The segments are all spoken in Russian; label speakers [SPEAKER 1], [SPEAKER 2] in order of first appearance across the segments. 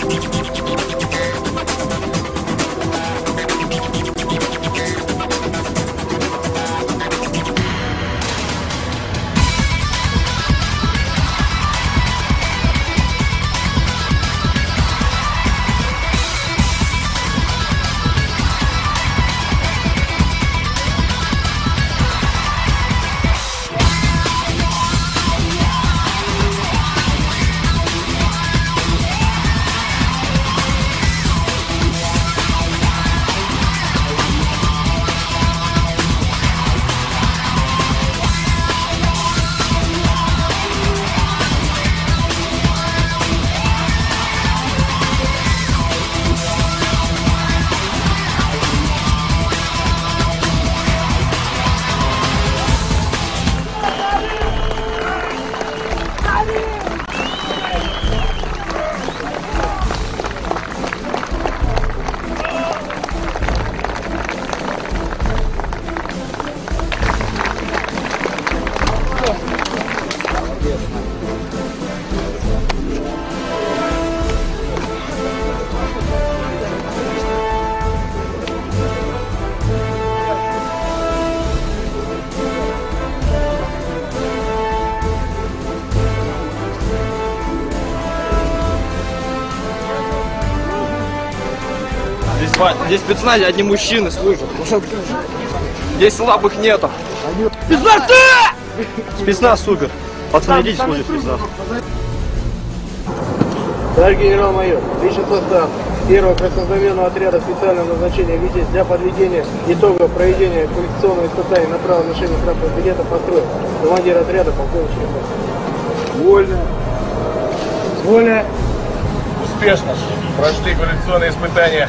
[SPEAKER 1] Здесь в спецназе одни мужчины служат. Здесь слабых нету. Спецназ супер. Пацаны, идите служить спецназ.
[SPEAKER 2] Товарищ генерал-майор, личный состав первого краснознаменного отряда специального назначения ВИТЕС для подведения итогов проведения квалификационного испытания на право ношения штрафного билета построен. Командир отряда полковник Черепов.
[SPEAKER 3] Вольно.
[SPEAKER 2] Вольно.
[SPEAKER 3] Успешно прошли квалификационные испытания.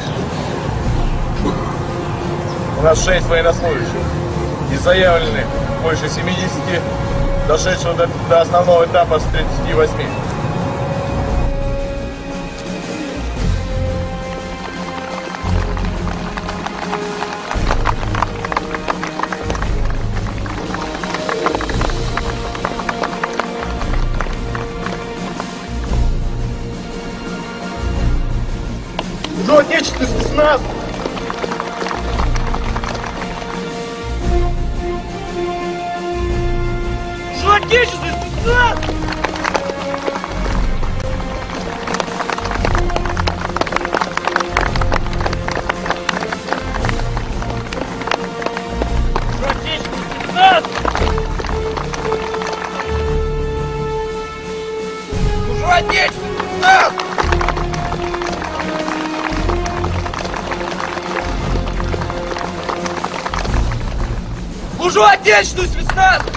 [SPEAKER 3] У нас 6 военнослужащих. И заявлены больше 70, дошедшего до основного этапа с 38.
[SPEAKER 2] Служу отечественный спецназ! Служу отечественный спецназ! Служу отечественный спецназ! Служу отечественный спецназ! Служу отечественный спецназ!